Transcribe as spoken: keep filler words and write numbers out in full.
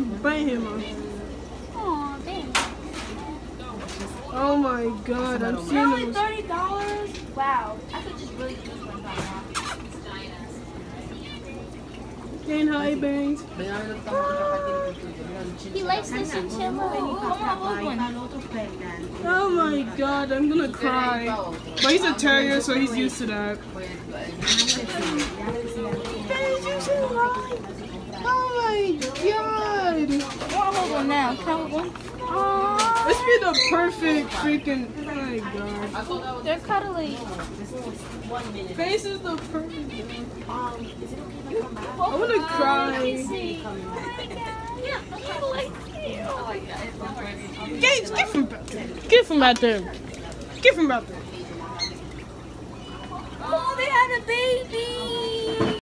bite him off. Aw, dang. Oh my god, I'm seeing Only those. thirty dollars? Wow. I could just really use one dollar. Saying hi, Bangs. He likes the chinchilla. Oh my god, I'm gonna cry. But he's a terrier, so he's used to that. Oh my god! I want to hold one now. Can I hold one? Aww. This be the perfect freaking. Oh my god. They're cuddly. Face is the perfect. I wanna cry. Get, get from back there. Get from back there. Get from back there. Oh, they had a baby.